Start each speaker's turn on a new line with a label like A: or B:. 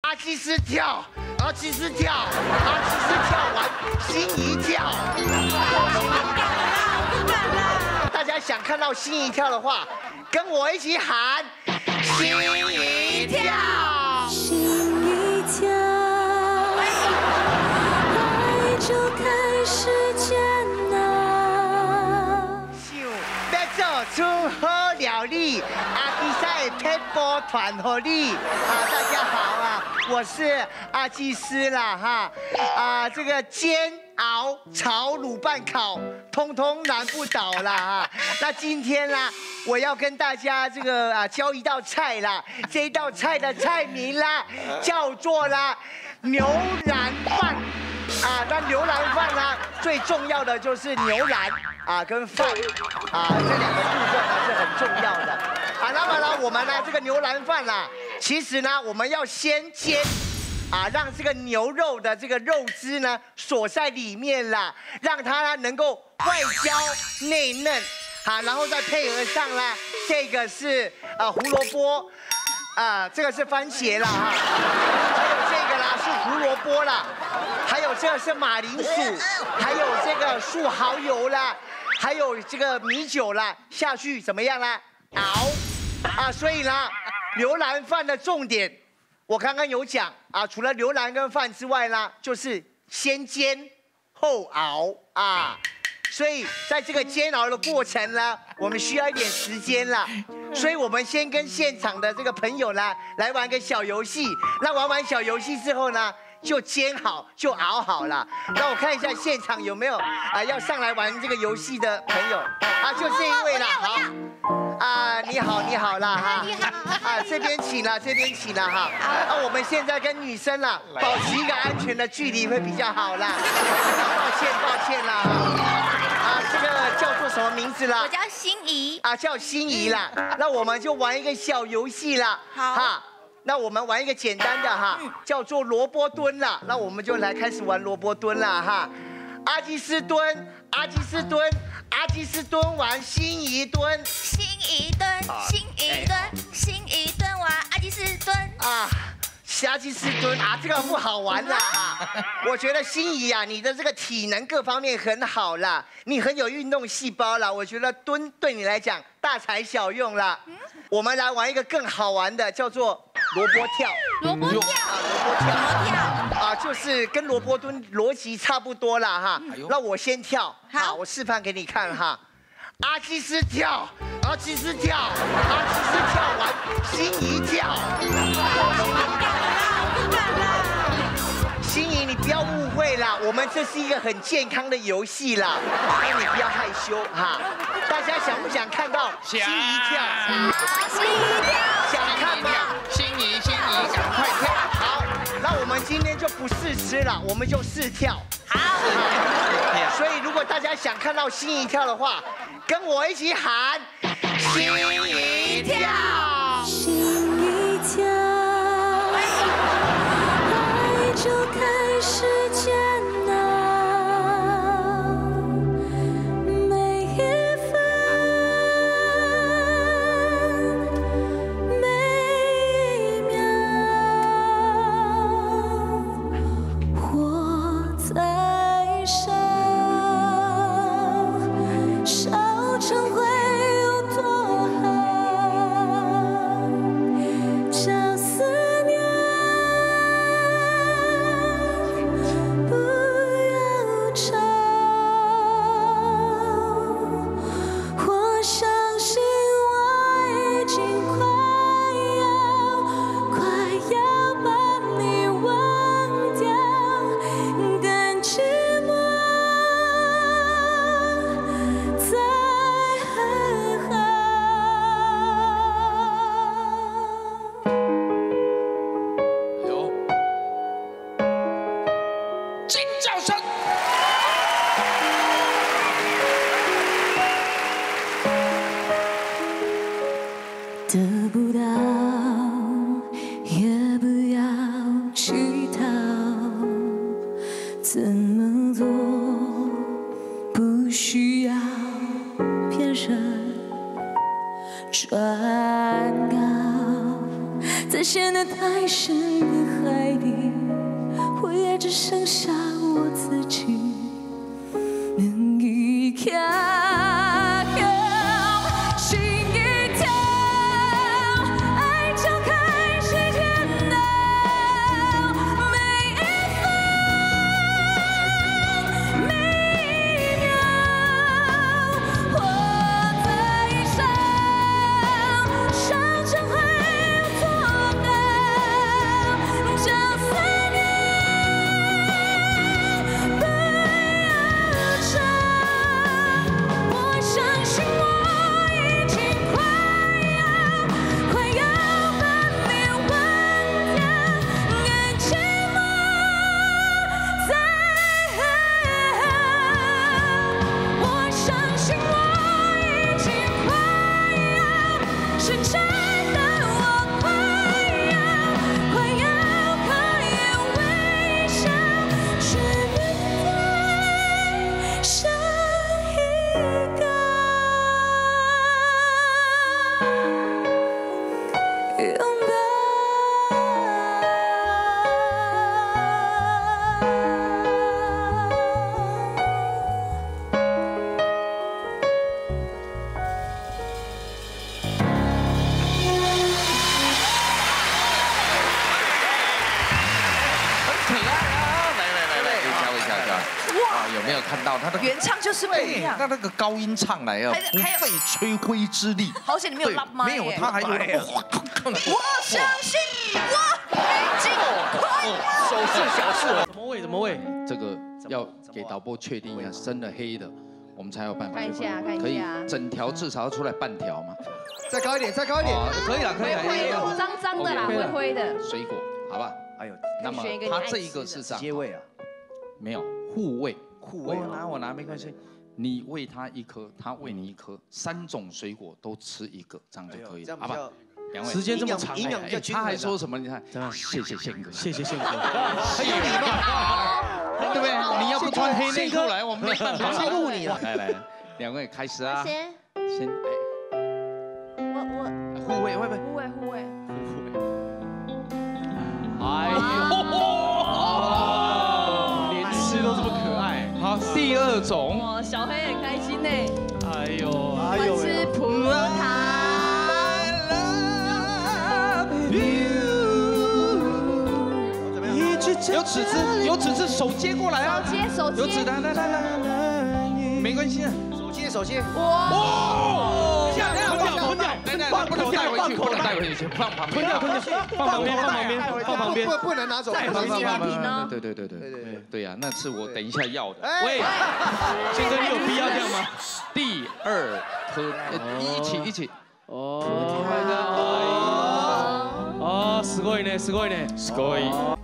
A: 阿基斯跳，阿基斯跳，阿基斯跳完心一跳。大家想看到心一跳的话，跟我一起喊心一跳。
B: 心一跳，爱就开始煎熬。
A: 要做出好料理，阿基赛配波团合力大家好啊，我是阿基斯啦哈这个煎熬炒卤拌烤，通通难不倒啦哈。那今天呢，我要跟大家这个教一道菜啦，这一道菜的菜名啦叫做啦牛腩饭。那牛腩饭呢，最重要的就是牛腩跟饭这两个部分呢是很重要的那么呢，我们呢这个牛腩饭啦，其实呢我们要先煎让这个牛肉的这个肉汁呢锁在里面啦，让它呢能够外焦内嫩然后再配合上啦，这个是胡萝卜这个是番茄啦还有这个啦是胡萝卜啦。还有这个是马铃薯，还有这个素蚝油啦，还有这个米酒啦，下去怎么样啦？熬所以呢，牛腩饭的重点，我刚刚有讲除了牛腩跟饭之外呢，就是先煎后熬所以在这个煎熬的过程呢，我们需要一点时间啦。所以我们先跟现场的这个朋友呢，来玩个小游戏。那玩完小游戏之后呢，就煎好，就熬好了。那我看一下现场有没有要上来玩这个游戏的朋友就这一位啦。好你好，你好啦哈。
B: 你好。
A: 这边请了，这边请了哈。我们现在跟女生啦，保持一个安全的距离会比较好啦。抱歉啦。这个叫做什么名字啦？
B: 我叫心怡。
A: 叫心怡啦。那我们就玩一个小游戏啦。
B: 好。
A: 那我们玩一个简单的叫做萝卜蹲啦。那我们就来开始玩萝卜蹲啦哈。阿基斯蹲，阿基斯蹲，阿基斯蹲完，心怡蹲，
B: 心怡蹲，心怡蹲，心怡蹲完，阿基斯蹲
A: 阿基斯蹲这个不好玩啦我觉得心怡你的这个体能各方面很好啦，你很有运动细胞啦，我觉得蹲对你来讲大材小用啦。我们来玩一个更好玩的，叫做萝卜跳。
B: 萝卜跳，
A: 萝卜跳就是跟萝卜蹲逻辑差不多啦哈。那我先跳，好，我示范给你看哈。阿基斯跳，阿基斯跳，阿基斯跳完心怡跳。心怡，你不要误会啦，我们这是一个很健康的游戏啦，你不要害羞哈。大家想不想看到心怡跳？
B: 心怡跳，
A: 想看吗？
C: 心怡，赶快跳！
A: 好，那我们今天就不试吃了，我们就试跳。
B: 好。
A: 所以如果大家想看到心怡跳的话，跟我一起喊心怡跳。
B: 心一跳，爱就开始煎熬。每一分每一秒，活在烧，烧成灰有多好？叫思念不要吵，我相信我已经快要把你忘掉，但寂寞再很好。
C: 有尖叫声。
B: 得不到，也不要乞讨，怎么做不需要骗人转告，在陷得太深的海
D: 只剩下我自己能依靠。心一跳，爱就开始颠倒，每一分每一秒，我在想，伤痕还有多高，就算你不要走，我相信我已经快要把你忘掉，更寂寞在。我相信我已经是真的，我快要微笑，只能再上一个拥
C: 可爱啊！来，一下。哇，有没有看到他的
E: 原唱就是不一样。
C: 他那个高音唱来啊，不费吹灰之力。
E: 好险你没有拉麦，
C: 没有，他还有。
E: 我相信我已经快要。
A: 手势小事，
F: 怎么喂？
C: 这个要给导播确定一下，真的黑的，我们才有办法。
B: 看一下
C: 可以整条至少要出来半条嘛。
A: 再高一点，再高一点。
F: 可以了，可以了。
B: 脏脏的啦，灰灰的。
C: 水果，好吧？
A: 哎呦，
C: 那么它这一个是这样，
A: 接位啊，
C: 没有互喂，
A: 互喂
C: 我拿没关系。你喂他一颗，他喂你一颗，3种水果都吃一个，这样就可以了，好吧？两位
F: 时间这么长，
A: 营养比较均衡。
C: 他还说什么？你看，谢谢宪哥，
F: 谢谢宪哥，
A: 很有礼貌，
C: 对不对？你要不穿黑内裤来，我们没办法
A: 先录你了。
C: 来，两位开始啊！
B: 先，我
C: 互喂，
B: 互喂。
F: 哎呦，连吃都这么可爱。
C: 好，第2种，
B: 哇，小黑很开心呢。
F: 哎呦，
B: 我吃葡萄。
C: 有纸质，手接过来啊！
B: 手接，
C: 有纸的，来，没关系啊，
A: 手接。
B: 哇！
F: 吞掉，
C: 不能带回去，放旁边，
F: 放旁边，
A: 不能拿走，
C: 放。对呀，那是我等一下要的。
F: 喂，宪哥，你有必要这样吗？
C: 第2颗，一起。
F: 哦，すごいね。